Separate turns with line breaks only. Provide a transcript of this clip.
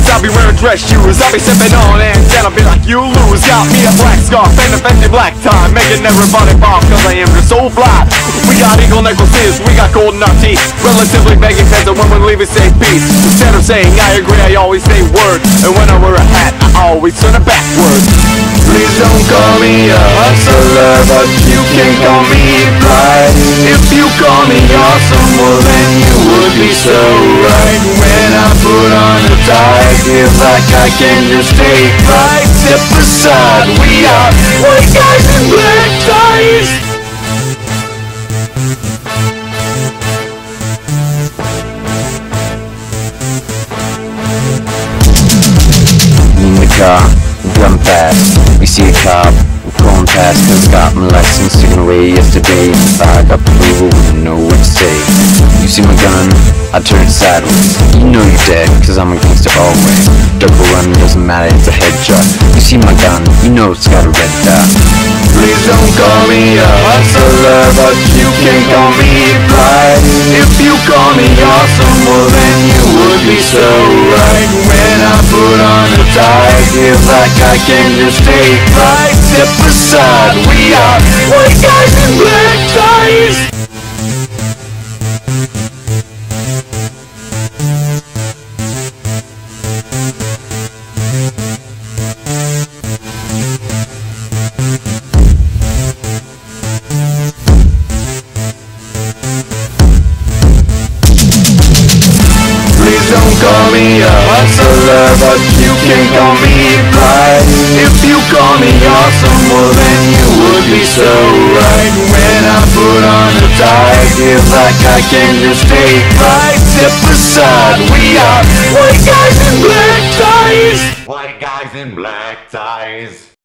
I'll be wearing dress shoes, I'll be sipping on and then I'll be like, you lose. Got me a black scarf and a fancy black tie, making everybody pop cause I am just so fly. We got eagle necklaces, we got gold in our teeth, relatively begging pens, and when we leave it say peace. Instead of saying I agree, I always say word, and when I wear a hat, I always turn it backwards. Please don't call me a hustler, but you can call me pride. If you call me awesome, well then you would be so right. When I put on a tie, I feel like I can just take right. Step aside, we are white guys in black ties.
In the car, run fast. We see a cop, we're going past. Cause I got my license taken away yesterday. If I got approval, wouldn't know what to say. You see my gun, I turn it sideways. You know you're dead, cause I'm a gangster always. Double run, doesn't matter, it's a headshot. You see my gun, you know it's got a red dot.
Please don't call me a hustler, but you can call me pride. If you call me awesome, well then you would be so right. When I put on a tie, I feel like I can just take right. Step aside, we are white guys in black ties. Don't call me a hustler, but you can call me pride. If you call me awesome, well then you would be so right. When I put on a tie, I feel like I can just take right. Step aside, we are white guys in black ties.
White guys in black ties.